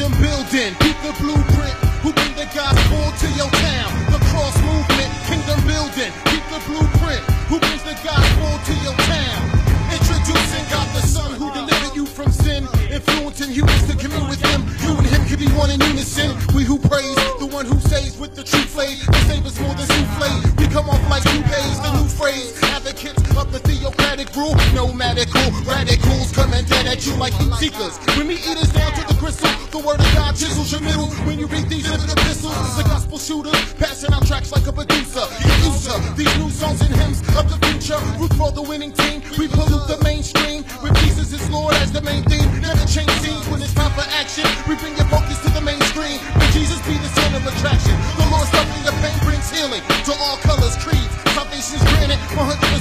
kingdom building. Keep the blueprint, who bring the gospel to your town. The cross movement, kingdom building. Keep the blueprint, who brings the gospel to your town. Introducing God the Son, who delivered you from sin, influencing humans to commune with Him. You and Him can be one in unison. We who praise, the one who saves with the true flame. The save us more than souffle. We come off like toupees, the new phrase. Advocates of the theocratic rule, nomadical radicals coming dead at you like heat seekers. When we eat us down to the crystal, the word of God chisels your middle. When you read these living epistles, the gospel shooter passing out tracks like a producer. These new songs and hymns of the future, root for the winning team. We pollute the mainstream with Jesus is Lord as the main theme. Never change scenes when it's time for action. We bring your focus to the mainstream. When Jesus be the center of attraction, the Lord suffering the pain brings healing to all colors, creeds. Salvation's granted 100